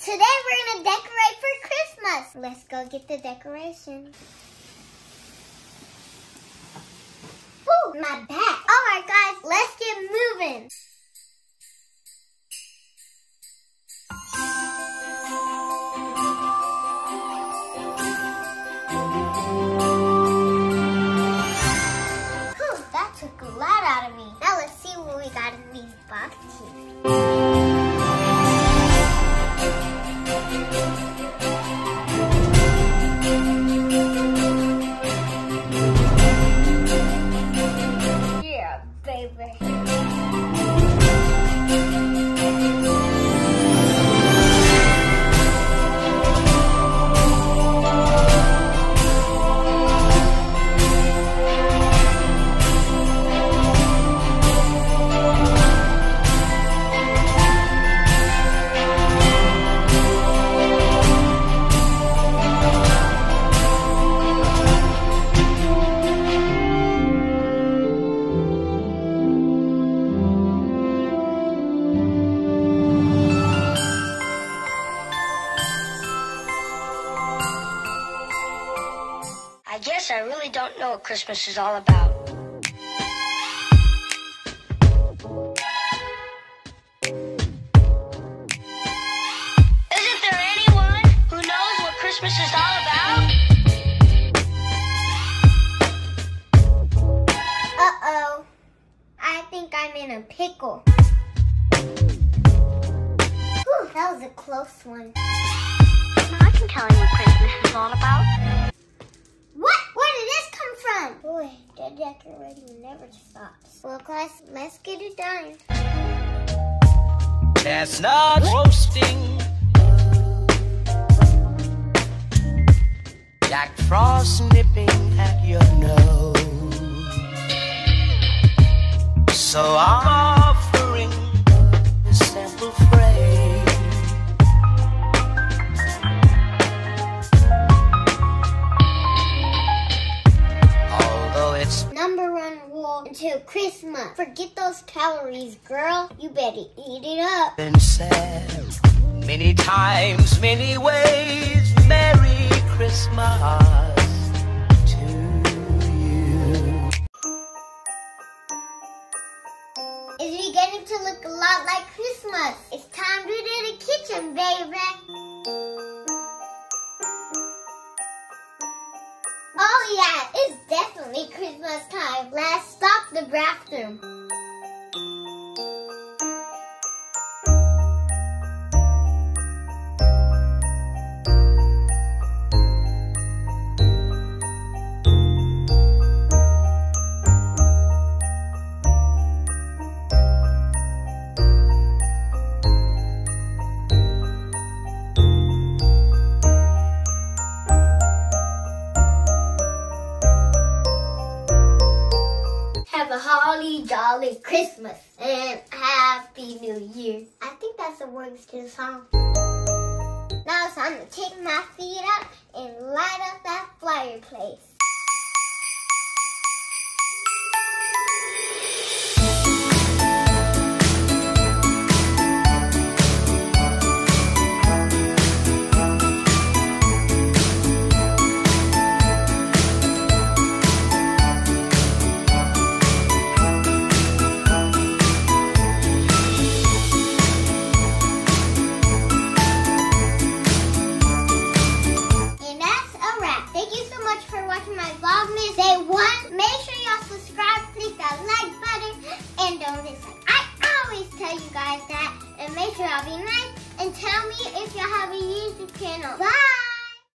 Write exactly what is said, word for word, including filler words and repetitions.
today we're gonna decorate for Christmas. Let's go get the decorations. Ooh, my back. All right, guys, let's get moving. Whew, that took a lot out of me. Now let's see what we got in these boxes. I guess I really don't know what Christmas is all about. Isn't there anyone who knows what Christmas is all about? Uh-oh. I think I'm in a pickle. Whew, that was a close one. I can tell you what Christmas is all about. What? Where did this come from? Boy, the decorating never stops. Well, class, let's get it done. Chestnuts roasting, Jack Frost nipping at your nose. So I'm offering this simple phrase. Number one rule until Christmas. Forget those calories, girl. You better eat it up. Been said many times, many ways. Merry Christmas to you. It's beginning to look a lot like Christmas. It's time to do the kitchen, baby. Oh yeah, it's definitely Christmas time. Let's stock the bathroom. Have a holly jolly Christmas and Happy New Year. I think that's the words to the song. Now it's time to take my feet up and light up that fireplace. My Vlogmas day one. Make sure y'all subscribe, click that like button, and don't dislike. I always tell you guys that. And make sure y'all be nice and tell me if y'all have a YouTube channel. Bye!